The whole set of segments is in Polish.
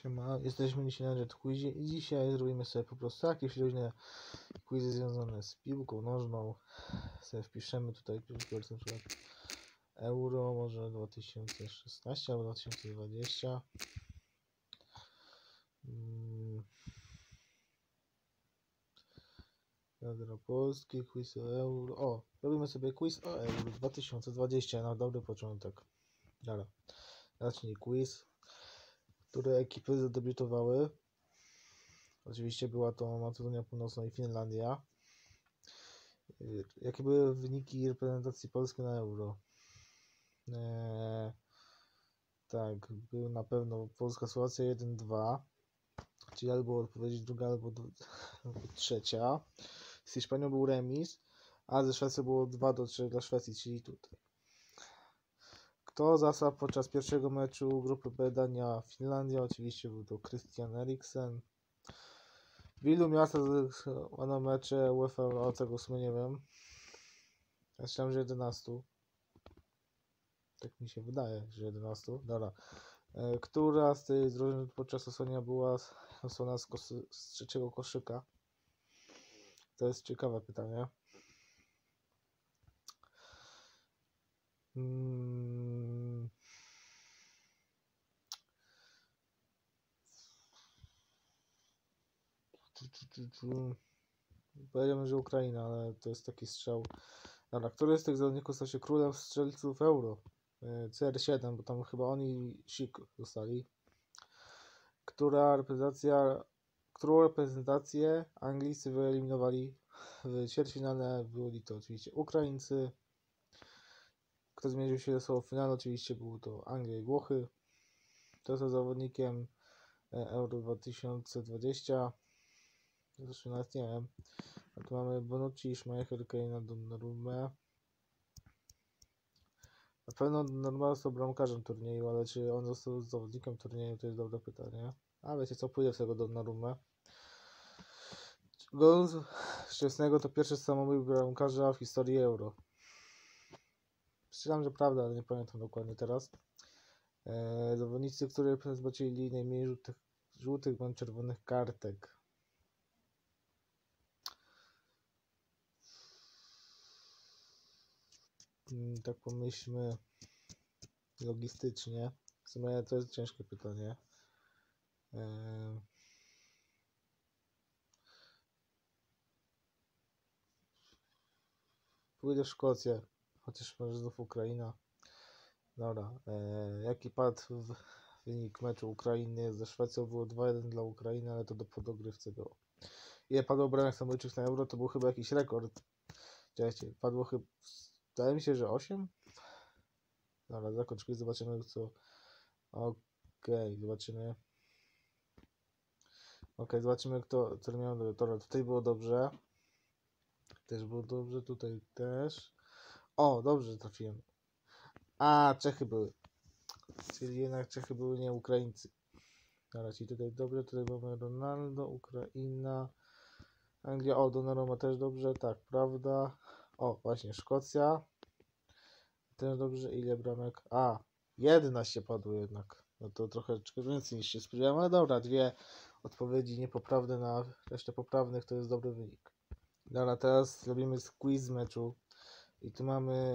Siema, jesteśmy dzisiaj na Jet Quizie i dzisiaj zrobimy sobie po prostu jakieś luźne quizy związane z piłką nożną. Sobie wpiszemy tutaj na przykład Euro, może 2016 albo 2020. Kadra Polski, quiz o Euro. O, robimy sobie quiz o Euro 2020 na dobry początek. Dobra, zacznij quiz. Które ekipy zadebiutowały? Oczywiście była to Macedonia Północna i Finlandia. Jakie były wyniki reprezentacji Polski na Euro? Tak, był na pewno Polska-Słowacja 1-2, czyli albo odpowiedź druga, albo trzecia. Z Hiszpanią był remis, a ze Szwecją było 2-3 dla Szwecji, czyli tutaj. Kto zasłał podczas pierwszego meczu grupy B Dania-Finlandia? Oczywiście był to Christian Eriksen. W ilu miastach zagrano mecze UEFA, o tego w sumie nie wiem. Ja myślałem, że 11. Tak mi się wydaje, że 11. Dobra. Która z tych drużyn podczas osłania była osłona z trzeciego koszyka? To jest ciekawe pytanie. Powiedziałbym, że Ukraina, ale to jest taki strzał. Dobra, który z tych zawodników stał się królem strzelców Euro? CR7, bo tam chyba oni Sik dostali. Którą reprezentację Anglicy wyeliminowali w ćwierćfinale? Byli to oczywiście Ukraińcy. Kto zmierzył się ze sobą w finale? Oczywiście był to Anglia i Włochy. Kto jest zawodnikiem Euro 2020? Zresztą nawet nie wiem. A tu mamy Bonucci, Schmeichel, Kane, Donnarumma. Na pewno Donnarumma został bramkarzem turnieju, ale czy on został zawodnikiem turnieju, to jest dobre pytanie. A wiecie co, pójdę w tego Donnarummę. Gol Szczęsnego to pierwszy samobój bramkarza w historii Euro. Strzelam, że prawda, ale nie pamiętam dokładnie teraz. Zawodnicy, którzy zobaczyli najmniej żółtych bądź czerwonych kartek. Tak pomyślmy logistycznie. W sumie to jest ciężkie pytanie. Pójdę w Szkocję, chociaż może znów Ukraina. Dobra. Jaki padł wynik meczu Ukrainy ze Szwecją? Było 2-1 dla Ukrainy, ale to do podogrywce było. Ile padło bramek samobójczych na Euro? To był chyba jakiś rekord. Czekajcie, padło chyba... Wydaje mi się, że 8? Dobra, zakończ quiz, zobaczymy co... Okej, zobaczymy. Zobaczymy kto miał do tora. Tutaj było dobrze. Też było dobrze, tutaj też. O, dobrze trafiłem. A, Czechy były. Czyli jednak Czechy były, nie Ukraińcy. Dobra, czyli tutaj dobrze, tutaj mamy Ronaldo, Ukraina, Anglia, o, Donnarumma też dobrze, tak, prawda. O, właśnie, Szkocja. Też dobrze, ile bramek? A, 11 padło jednak. No to trochę więcej niż się spodziewałem, ale dobra, dwie odpowiedzi niepoprawne na resztę poprawnych, to jest dobry wynik. Dobra, teraz robimy quiz meczu i tu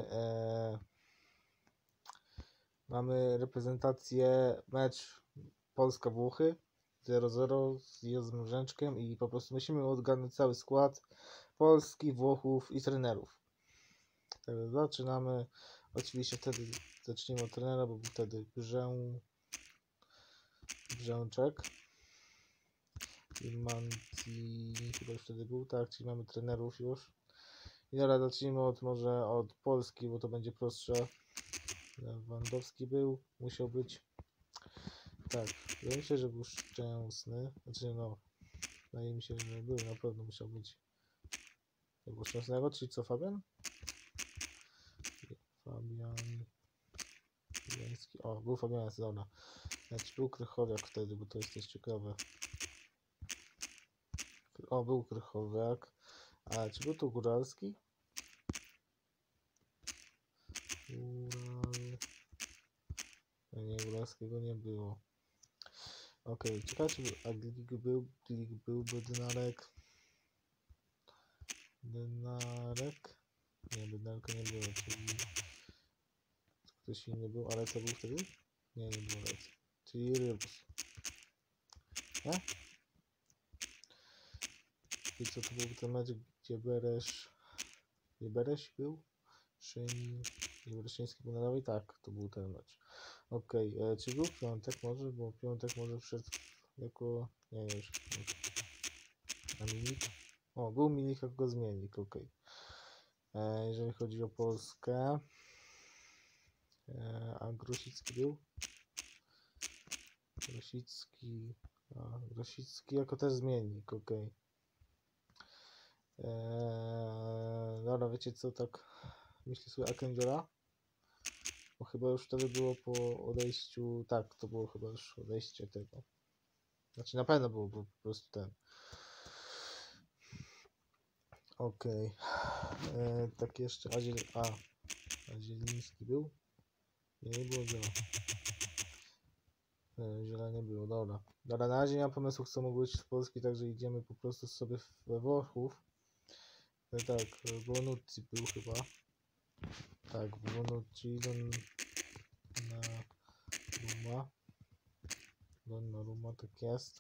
mamy reprezentację, mecz Polska-Włochy 0-0 z Józefem Rzęczkiem i po prostu musimy odgadnąć cały skład Polski, Włochów i trenerów. Także zaczynamy. Oczywiście wtedy zacznijmy od trenera, bo był wtedy Brzęczek. I Manti chyba już wtedy był, tak, czyli mamy trenerów już. I teraz zacznijmy może od Polski, bo to będzie prostsze. Lewandowski musiał być. Tak, wydaje mi się, że był Szczęsny. Znaczy no, wydaje mi się, że był, na pewno musiał być. Tego Szczęsnego, czyli co, Fabian? Fabiański. O, był Fabiański, dobra. Znaczy był Krychowiak wtedy, bo to jest też ciekawe. O, był Krychowiak. A czy był tu Góralski? Nie, Góralskiego nie było. Okej, czekajcie, a Glik był Bednarek. Bednarek? Nie, Bednarka nie było, czyli ktoś inny był, ale co był wtedy? Nie było Aleca. Czyli Rybus. Nie? I co to był ten mecz, gdzie Bereś był? Bereszyński był na lewej? Tak, to był ten mecz. Okej, czy był piątek może? Bo piątek może wszedł jako... Nie, już. A Milik? O, był Milik jako zmiennik, okej. Jeżeli chodzi o Polskę... a Grosicki był? Grosicki jako też zmiennik, okej. Dobra, wiecie co, tak myślę sobie Akędziora? Bo chyba już wtedy było po odejściu, tak, to było chyba już odejście tego. Znaczy na pewno było po prostu ten. Okej. Tak jeszcze, a Zieliński był? Nie było Ziela. Ziela nie było, dobra. Dobra, na razie nie mam pomysłów, co mogło być z Polski, także idziemy po prostu sobie we Włochów. Tak, Bonucci był chyba. Tak, Bonucci, Donnarumma, tak jest.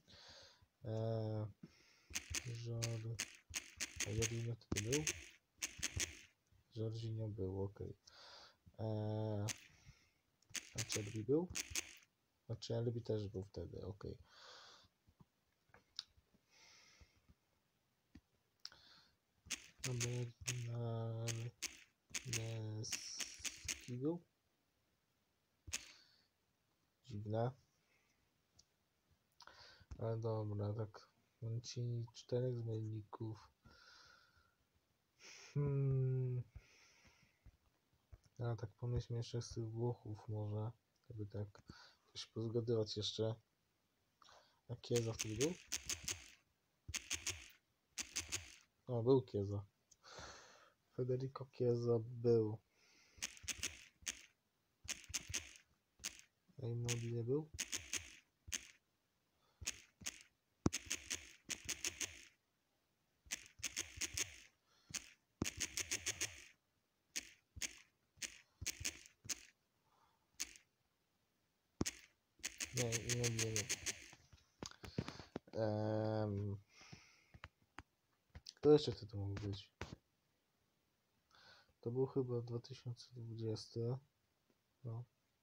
Jorginho to był? Jorginho był, okej. A Czerbi był? A Czerbi też był wtedy, okej. Bernardeski był? Dziwne. Ale dobra, tak. Mancini 4 zmienników. A tak pomyślmy jeszcze z tych Włochów może. Żeby tak coś pozgadywać jeszcze. A Chiesa wtedy był? O, był Chiesa. Federico Chiesa był. A Immobile był? Nie, Immobile nie. Kto jeszcze wtedy mógł być? To był chyba 2020. No.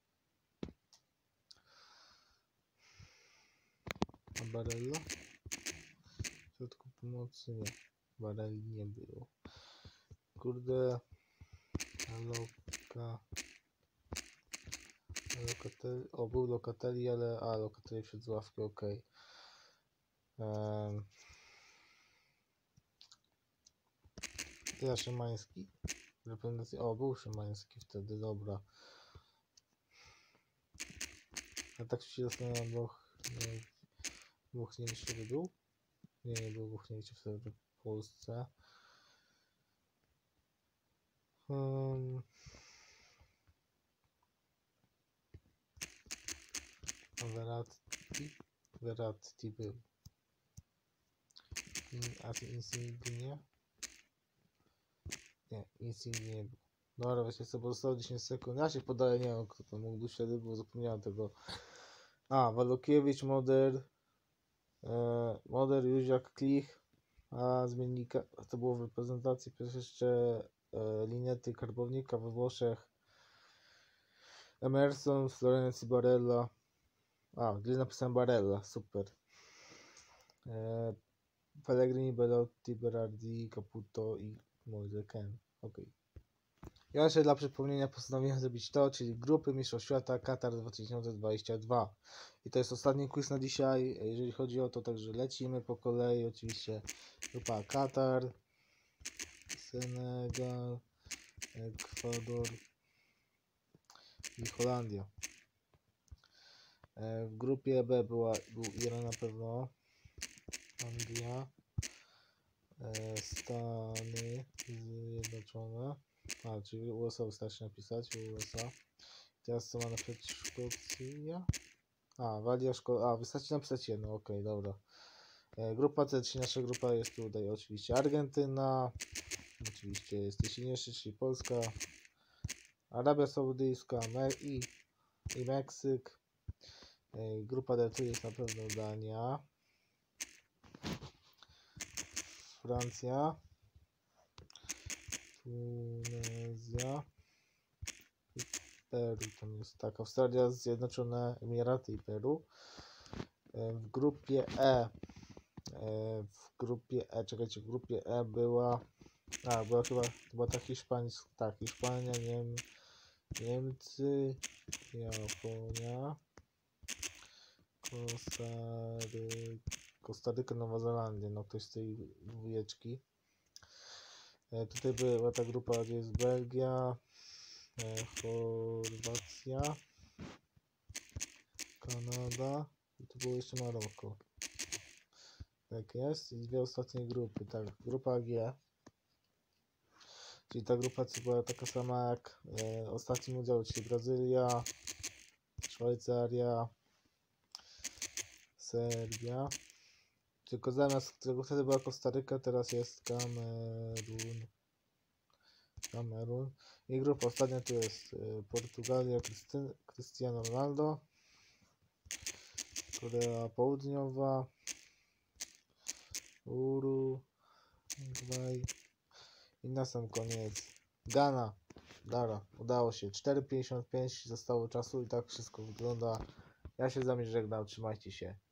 A Barella? W środku pomocy nie. Barelli nie było. Kurde. Locatelli. O, był Locatelli, ale... A, Locatelli wszedł z ławki, okej. Teraz Szymański? O, był Szymański wtedy, dobra. A tak się zastanawiam, Buchniewicz wtedy był? Nie był Buchniewicz wtedy w Polsce. Verratti był. A Insigne? Nie, Insigne nie był. Dobra, właśnie co pozostało 10 sekund. Ja się podaję, nie wiem kto to mógł być wtedy, bo zapomniałem tego. A, Walukiewicz, Moder, Józiak, Klich, a zmiennika, to było w reprezentacji, przecież jeszcze Linety, Karbownika we Włoszech, Emerson, Florenzi, Barella. A, gdzie napisałem Barella, super. Pellegrini, Belotti, Berardi, Caputo i Moise Kean. Okej. Ja jeszcze dla przypomnienia postanowiłem zrobić to, czyli grupy Mistrzostw Świata Katar 2022. I to jest ostatni quiz na dzisiaj, jeżeli chodzi o to, także lecimy po kolei. Oczywiście grupa Katar, Senegal, Ekwador i Holandia. W grupie B był Iran na pewno, Anglia, Stany Zjednoczone, czyli USA wystarczy napisać, USA. Teraz co ma na przykład Szkocja? Wystarczy napisać jedno, okej, dobra. Grupa C, czyli nasza grupa jest tutaj oczywiście Argentyna, oczywiście jest silniejszy, czyli Polska, Arabia Saudyjska i Meksyk. Grupa D tu jest na pewno Dania, Francja, Tunezja i Peru. Tam jest tak, Australia, Zjednoczone Emiraty i Peru. W grupie E, czekajcie, w grupie E była chyba ta Hiszpańska, tak, Hiszpania, Niemcy, Japonia, Kostaryka, Nowa Zelandia, no ktoś z tej dwójeczki. Tutaj była ta grupa, gdzie jest Belgia, Chorwacja, Kanada i tu było jeszcze Maroko. Tak jest. I dwie ostatnie grupy. Tak, grupa G. Czyli ta grupa co była taka sama jak ostatni udział, czyli Brazylia, Szwajcaria, Serbia. Tylko zamiast tego wtedy była Kostaryka, teraz jest Kamerun. I grupa ostatnia tu jest Portugalia, Cristiano Ronaldo, Korea Południowa, Urugwaj i na sam koniec Ghana. Dobra, udało się. 4,55 zostało czasu i tak wszystko wygląda. Ja się z wami żegnam, trzymajcie się.